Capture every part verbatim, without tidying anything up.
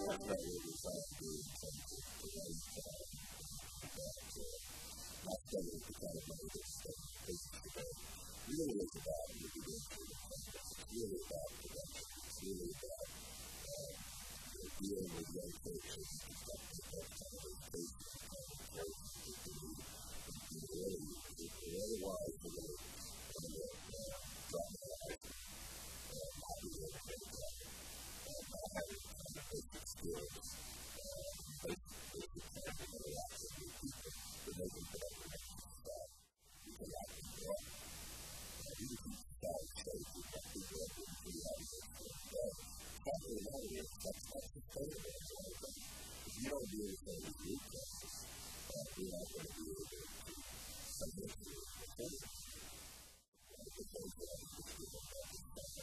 that's not what we're trying to do in terms of the right time. Not studying the kind of money that's studying business today. Really, it's about what you're doing for the company. It's really about production. It's really about dealing with young folks and stuff like that. Kind of education, kind of growth that you need. Otherwise, we're going to drop my life and not be able to make that. Not having the kind of basic skills, basic kind of interaction with people that make them better and make them stop. You can act in that. You can keep the style safe with that people that didn't see how to get to it. But probably a lot of it, that's not sustainable. If you don't do anything with root causes, you're not going to be able to something to sustain it. One of the things that I think is good about this time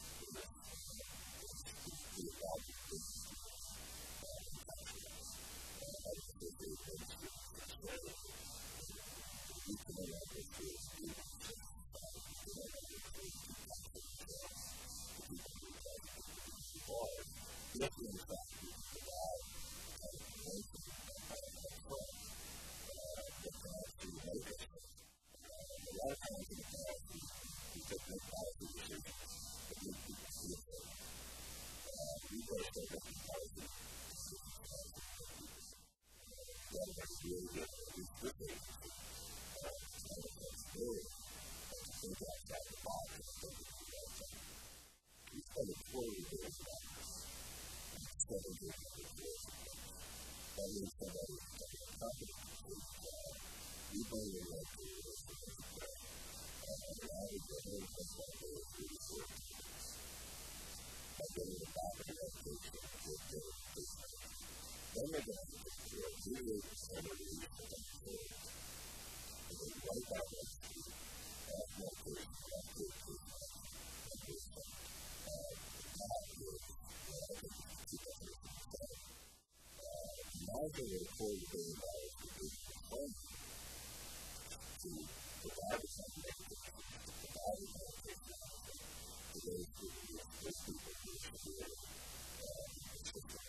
is the about the business and passion. And I think that there's been some success. We can no longer feel people in society. We can no longer feel people in themselves. The people who are like people are. If in fact we can provide kind of information and kind of control that can actually make us. A lot of times in the past, we, we take no policy decisions that make people feel better. Uh, we better start making policy decisions that make people feel better. That is really good, at least this agency. Uh, it's kind of flexibility and to think outside the box and think of the right thing. We spend a quarter of days about this. And seven days of the days. That means somebody is taking a company to uh, we bring in like the resources to play. And I would go ahead and think that there is really four teams. I go to the back of that picture with their business. Then they're going to have to do a really extended reach for them to do it. And they wipe out that street, add more person, add more person, and do something. Uh, that is what I think is two thousand seven. Uh, imagine a quarter billion dollars for business funding. To provide something that to provide a medication to those who use those people who are severe and sick.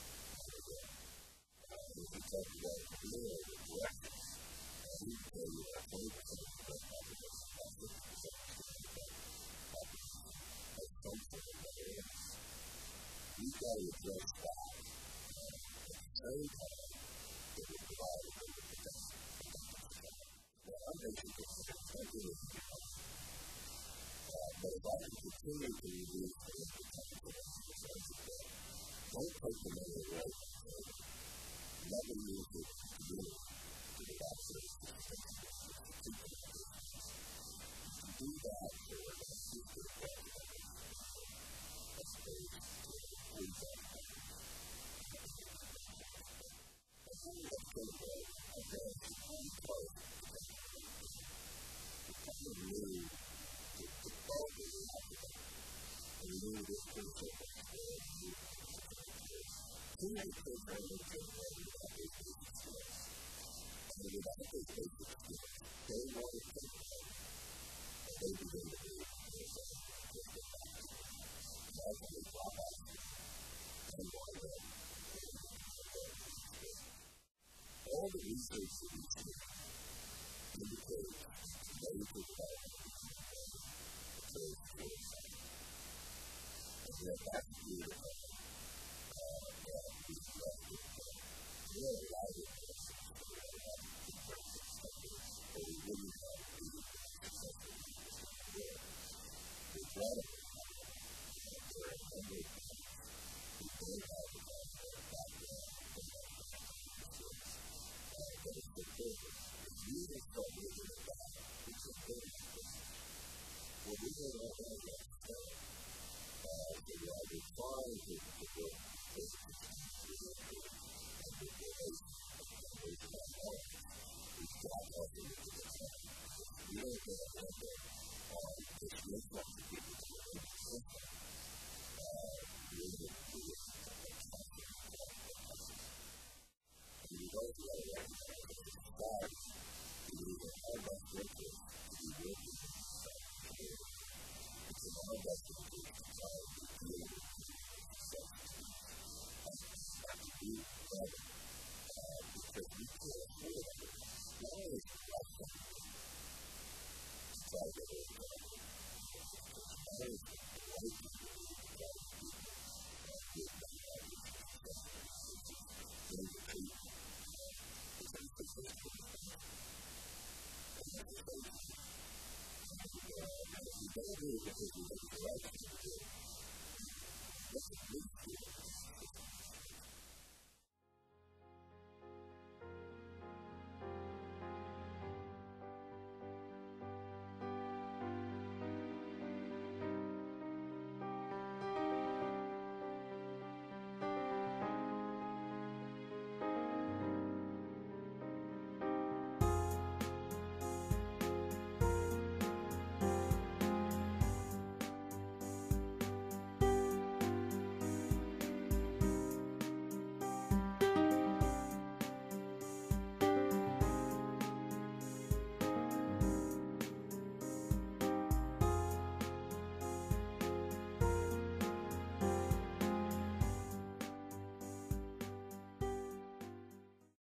If you talk about real direction, we can tell you that twenty percent of the population, about fifty percent of the population, has some sort of mental illness. We've got to address that at the same time that we provide a greater protection. I'm basically something that you know. Uh, but if I can continue to reduce the potential of the don't take the money away from them. Never use it to do to the access to the people. If you do that, you're going to keep your problem as opposed to lose that money. I think that's going to go against one part. We knew the, the quality of the applicant. We knew this person was going to do it. Too many kids are only getting ready without those basic skills. And without those basic skills, they want to take the money. And they begin to do it. That's when they drop out. And one of them, all the research that we see indicates major development of those skills. And then that's the uh, that we left with really lighted persons who really have to work with something or we wouldn't have to be successful in this way. We're glad of it. And there are a number of things we don't have to have their background and their skills. But it's the purpose. If you can start looking at that, it's a very important. Well, we don't know how to understand. Uh, so while we're trying to, to work with the community and with the relation and with that knowledge, we've got to also look at the time. We don't get a handle on this wisdom to people to live in the system. Uh, we need to do it in a constant process. And we've also got to recognize that as a society, we need an all-best workers to be working in the community. It's an all-best workers society to deal with the success. Thank you.